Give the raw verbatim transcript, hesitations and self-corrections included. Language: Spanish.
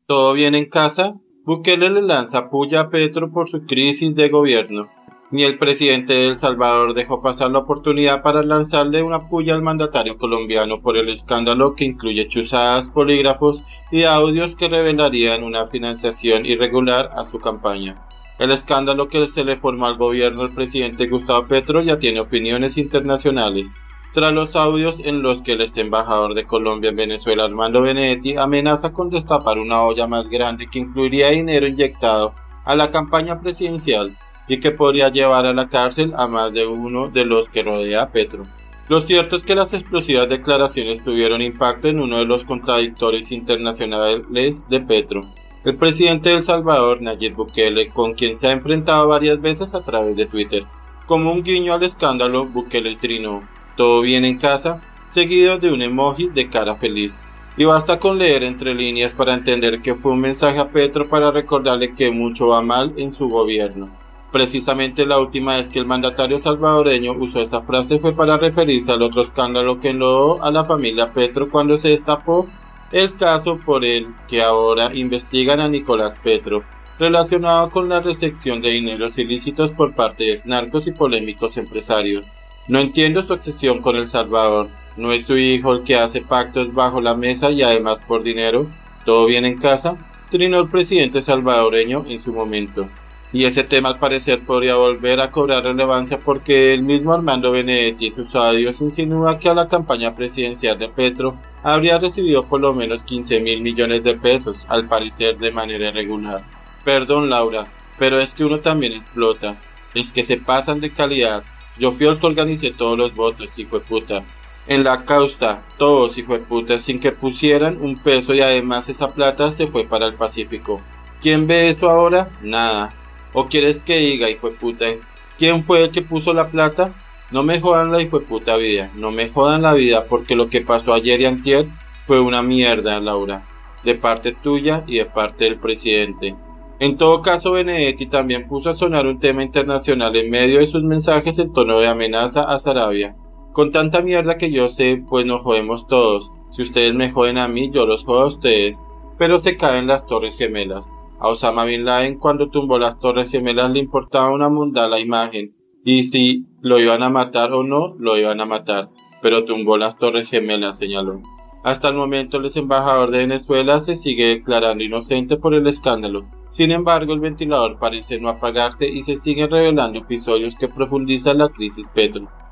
¿Todo bien en casa? Bukele le lanza puya a Petro por su crisis de gobierno. Ni el presidente de El Salvador dejó pasar la oportunidad para lanzarle una puya al mandatario colombiano por el escándalo que incluye chuzadas, polígrafos y audios que revelarían una financiación irregular a su campaña. El escándalo que se le formó al gobierno del presidente Gustavo Petro ya tiene opiniones internacionales. Tras los audios en los que el ex embajador de Colombia en Venezuela, Armando Benedetti, amenaza con destapar una olla más grande que incluiría dinero inyectado a la campaña presidencial y que podría llevar a la cárcel a más de uno de los que rodea a Petro. Lo cierto es que las explosivas declaraciones tuvieron impacto en uno de los contradictores internacionales de Petro, el presidente de El Salvador, Nayib Bukele, con quien se ha enfrentado varias veces a través de Twitter. Como un guiño al escándalo, Bukele trinó "¿Todo bien en casa?", seguido de un emoji de cara feliz. Y basta con leer entre líneas para entender que fue un mensaje a Petro para recordarle que mucho va mal en su gobierno. Precisamente la última vez que el mandatario salvadoreño usó esa frase fue para referirse al otro escándalo que enlodó a la familia Petro cuando se destapó el caso por el que ahora investigan a Nicolás Petro, relacionado con la recepción de dineros ilícitos por parte de narcos y polémicos empresarios. No entiendo su obsesión con El Salvador. ¿No es su hijo el que hace pactos bajo la mesa y además por dinero? ¿Todo bien en casa?, trinó el presidente salvadoreño en su momento. Y ese tema al parecer podría volver a cobrar relevancia porque el mismo Armando Benedetti en sus audios insinúa que a la campaña presidencial de Petro habría recibido por lo menos quince mil millones de pesos, al parecer de manera irregular. Perdón, Laura, pero es que uno también explota. Es que se pasan de calidad. Yo fui el que organicé todos los votos, hijueputa. En la causta, todos hijueputa, sin que pusieran un peso y además esa plata se fue para el Pacífico. ¿Quién ve esto ahora? Nada. ¿O quieres que diga, hijueputa, quién fue el que puso la plata? No me jodan la hijueputa vida, no me jodan la vida porque lo que pasó ayer y antier fue una mierda, Laura. De parte tuya y de parte del presidente. En todo caso, Benedetti también puso a sonar un tema internacional en medio de sus mensajes en tono de amenaza a Sarabia. Con tanta mierda que yo sé, pues nos jodemos todos. Si ustedes me joden a mí, yo los jodo a ustedes. Pero se caen las Torres Gemelas. A Osama Bin Laden cuando tumbó las Torres Gemelas le importaba una mundana imagen. Y si lo iban a matar o no, lo iban a matar. Pero tumbó las Torres Gemelas, señaló. Hasta el momento el ex embajador de Venezuela se sigue declarando inocente por el escándalo. Sin embargo, el ventilador parece no apagarse y se siguen revelando episodios que profundizan la crisis Petro.